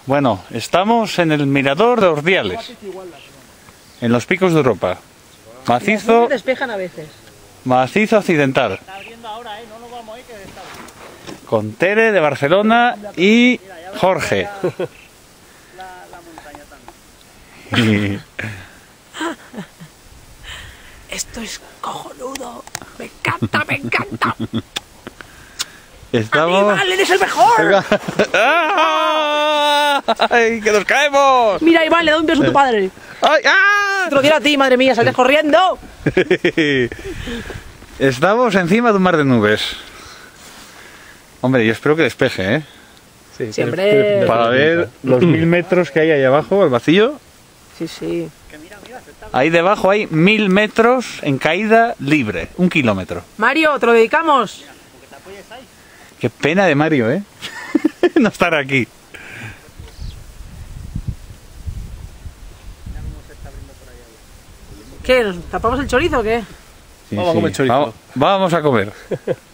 Bueno, estamos en el mirador de Ordiales, en los Picos de Europa. Macizo, Despejan a veces. macizo occidental. Está abriendo ahora, no nos vamos a ir que está. Con Tere de Barcelona y Jorge. La montaña también. Esto es cojonudo. Me encanta, me encanta. Estamos... ¡Aníbal, eres el mejor! ¡Ay, que nos caemos! Mira, Iván, le da un beso a tu padre. ¡Ay, ah! Te lo quiero a ti, madre mía, sales corriendo. Estamos encima de un mar de nubes. Hombre, yo espero que despeje, ¿eh? Sí, Siempre. Para ver los 1000 metros que hay ahí abajo, el vacío. Sí, sí. Ahí debajo hay 1000 metros en caída libre, 1 kilómetro. Mario, te lo dedicamos. Qué pena de Mario, ¿eh? No estar aquí. ¿Qué? ¿Nos tapamos el chorizo o qué? Sí, Vamos a comer chorizo. Vamos a comer.